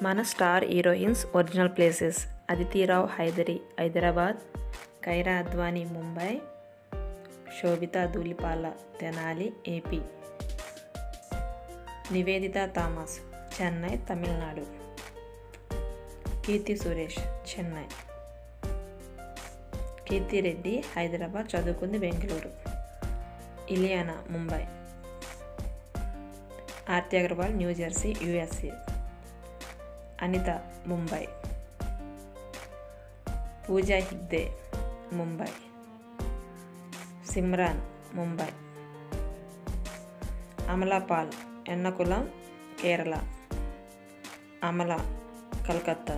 మన star heroines original places: Aditi Rao Hydari Hyderabad, Kiara Advani Mumbai, Sobhita Dhulipala Tenali AP, Nivetha Thomas Chennai Tamil Nadu, Keerthy Suresh Chennai, Keerthi Reddy Hyderabad చదువుకుంది Bengaluru, Ileana Mumbai, Aarti Agarwal New Jersey USA, Anitha Mumbai, Pooja Hegde Mumbai, Simran Mumbai, Amala Paul Ernakulam Kerala, Amala Calcutta,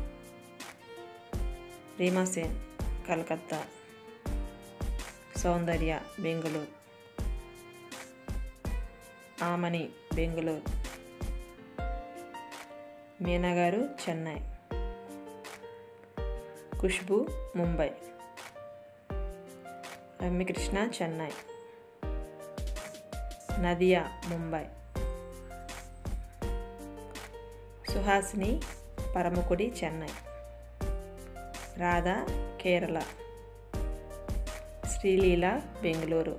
Reema Sen Calcutta, Soundarya Bengaluru, Aamani Bengaluru, Meena garu Chennai, Khushbu Mumbai, Ramya Krishna Chennai, Nadiya Mumbai, Suhasini Paramakudi Chennai, Radha Kerala, Sreeleela Bengaluru,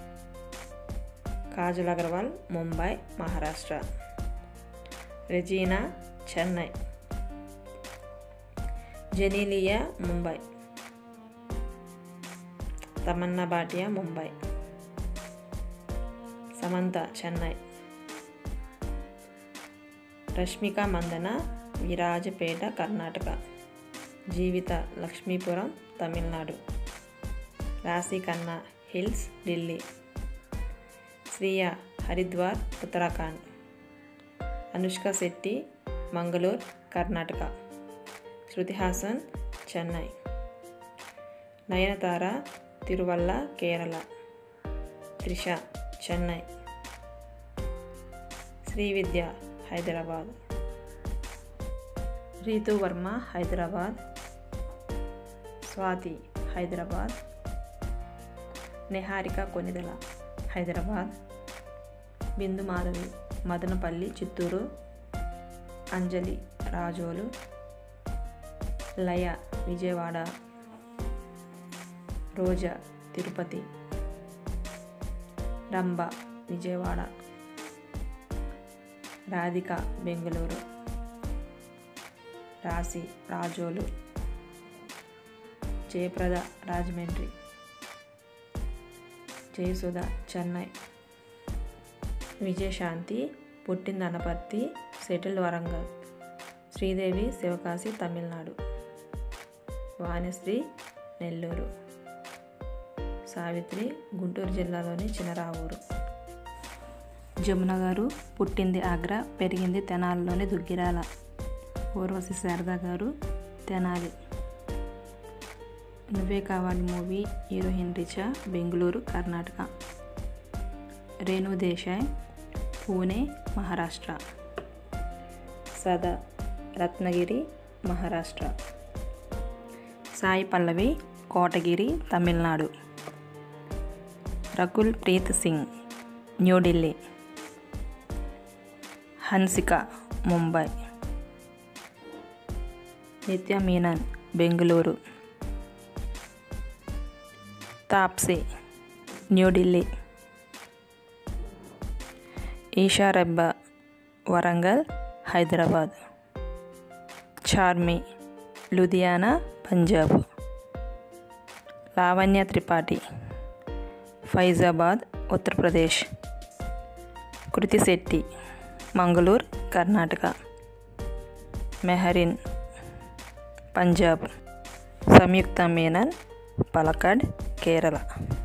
Kajal Agarwal Mumbai Maharashtra, Regina Chennai, Genelia Mumbai, Tamannaah Bhatia Mumbai, Samantha Chennai, Rashmika Mandanna Virajpet Karnataka, Jeevitha Lakshmipuram Tamil Nadu, Raashi Khanna hills Delhi, Shriya Haridwar Uttarakhand, Anushka Shetty Mangaluru Karnataka, Shruti Haasan Chennai, Nayanthara Thiruvalla Kerala, Trisha Chennai, Srividya Hyderabad, Ritu Varma Hyderabad, Swathi Hyderabad, Niharika Konidela Hyderabad, Bindu Madhavi Madanapalle Chittoor, Anjali Razole, Laya Vijayawada, Roja Tirupati, Rambha Vijayawada, Radhika Bengaluru, Raasi Razole, Jaya Prada Rajahmundry, Jayasudha Chennai, Vijayashanti పుట్టింది Anaparthi settled Warangal, Sridevi Sivakasi Tamil Nadu, Vanisri Nellore, Savitri Guntur జిల్లాలోని చినరావూరు, జమున గారు పుట్టింది ఆగ్రా పెరిగింది తెనాలిలోని దుగ్గిరాల, ఊర్వశి శారద గారు తెనాలి, నువ్వే కావాలి మూవీ హీరోయిన్ రిచా బెంగళూరు కర్ణాటక, రేణు దేశాయ్ పూణే మహారాష్ట్ర, సదా రత్నగిరి మహారాష్ట్ర, సాయి పల్లవి కోటగిరి తమిళనాడు, రకుల్ ప్రీత్ సింగ్ న్యూఢిల్లీ, హన్సిక ముంబై, నిత్య మీనన్ బెంగళూరు, తాప్సీ న్యూఢిల్లీ, ఈషా రెబ్బా వరంగల్ హైదరాబాద్, చార్మి లూధియానా పంజాబ్, లావణ్య త్రిపాఠి ఫైజాబాద్ ఉత్తరప్రదేశ్, కృతి శెట్టి మంగళూరు కర్ణాటక, మెహరిన్ పంజాబ్, సంయుక్త మీనన్ పలక్కాడ్ కేరళ.